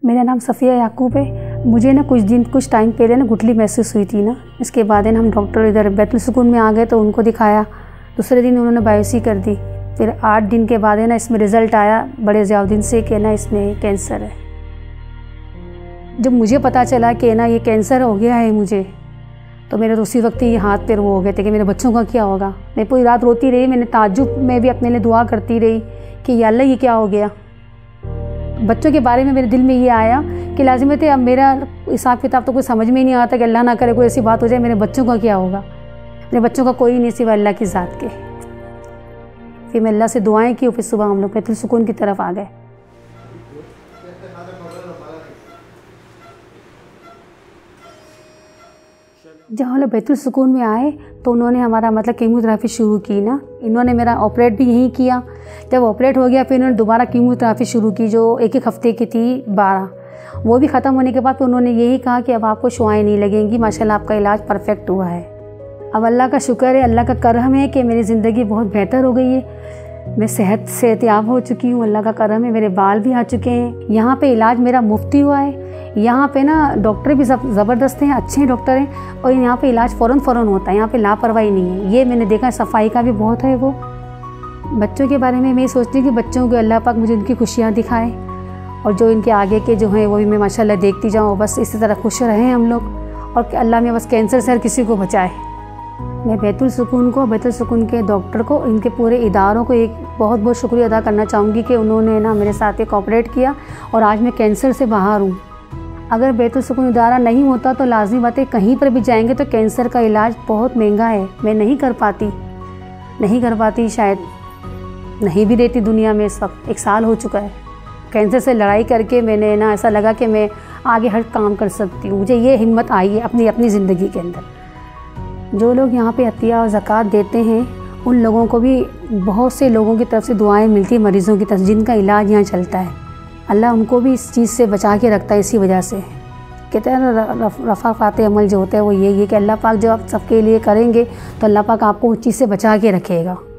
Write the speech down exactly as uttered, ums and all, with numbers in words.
मेरा नाम सफ़िया याकूब है। मुझे ना कुछ दिन कुछ टाइम पहले ना गुठली महसूस हुई थी ना, इसके बाद है ना हम डॉक्टर इधर बैतुल सुकून में आ गए तो उनको दिखाया। दूसरे दिन उन्होंने बायोप्सी कर दी। फिर आठ दिन के बाद है ना इसमें रिज़ल्ट आया बड़े ज़्यादा दिन से कि ना इसमें कैंसर है। जब मुझे पता चला कि ना ये कैंसर हो गया है मुझे, तो मेरे तो उसी वक्त ही हाथ पैर वो हो गए थे कि मेरे बच्चों का क्या होगा। मैं पूरी रात रोती रही, मैंने ताज्जुब में भी अपने लिए दुआ करती रही कि या अल्लाह ये क्या हो गया। बच्चों के बारे में मेरे दिल में ये आया कि लाजिमत है अब मेरा हिसाब किताब तो कुछ समझ में ही नहीं आता कि अल्लाह ना करे कोई ऐसी बात हो जाए, मेरे बच्चों का क्या होगा। मेरे बच्चों का कोई नहीं सिवा अल्लाह की ज़ात के। फिर मैं अल्लाह से दुआएं की, फिर सुबह हम लोग बैतुल सुकून की तरफ आ गए। जब हम लोग बैतुल सुकून में आए तो उन्होंने हमारा मतलब कीमोथेरेपी शुरू की ना। इन्होंने मेरा ऑपरेट भी यहीं किया। जब ऑपरेट हो गया फिर इन्होंने दोबारा कीमोथेरेपी शुरू की जो एक एक हफ्ते की थी, बारह। वो भी ख़त्म होने के बाद फिर उन्होंने यही कहा कि अब आपको शुआएं नहीं लगेंगी, माशाल्लाह आपका इलाज परफेक्ट हुआ है। अब अल्लाह का शुक्र है, अल्लाह का करम है कि मेरी ज़िंदगी बहुत बेहतर हो गई है। मैं सेहत सेहतियाब हो चुकी हूँ, अल्लाह का करम है। मेरे बाल भी आ चुके हैं। यहाँ पे इलाज मेरा मुफ्ती हुआ है। यहाँ पे ना डॉक्टर भी ज़बरदस्त हैं, अच्छे डॉक्टर हैं और यहाँ पे इलाज फ़ौरन फ़ौरन होता है। यहाँ पे लापरवाही नहीं है, ये मैंने देखा है। सफाई का भी बहुत है। वो बच्चों के बारे में मैं सोचती हूँ कि बच्चों को अल्लाह पाक मुझे उनकी खुशियाँ दिखाए और जो इनके आगे के जो हैं वो भी मैं माशाल्लाह देखती जाऊँ। बस इसी तरह खुश रहें हम लोग और अल्लाह में बस कैंसर से हर किसी को बचाए। मैं बैतुल सुकून को, बैतुल सुकून के डॉक्टर को, इनके पूरे इदारों को एक बहुत बहुत शुक्रिया अदा करना चाहूँगी कि उन्होंने ना मेरे साथ एक ऑपरेट किया और आज मैं कैंसर से बाहर हूँ। अगर बैतुल सुकून इदारा नहीं होता तो लाजमी बात है कहीं पर भी जाएंगे तो कैंसर का इलाज बहुत महंगा है। मैं नहीं कर पाती नहीं कर पाती शायद नहीं भी रहती दुनिया में। इस वक्त एक साल हो चुका है कैंसर से लड़ाई करके। मैंने ना ऐसा लगा कि मैं आगे हर काम कर सकती हूँ। मुझे ये हिम्मत आई है अपनी अपनी ज़िंदगी के अंदर। जो लोग यहाँ पे अतिया और ज़कात देते हैं उन लोगों को भी बहुत से लोगों की तरफ से दुआएं मिलती हैं, मरीज़ों की तरफ जिनका इलाज यहाँ चलता है। अल्लाह उनको भी इस चीज़ से बचा के रखता है। इसी वजह से कहते हैं ना रफ़ा फ़ाते अमल जो होता है वो ये ये कि अल्लाह पाक जब आप सबके लिए करेंगे तो अल्लाह पाक आपको उस चीज़ से बचा के रखेगा।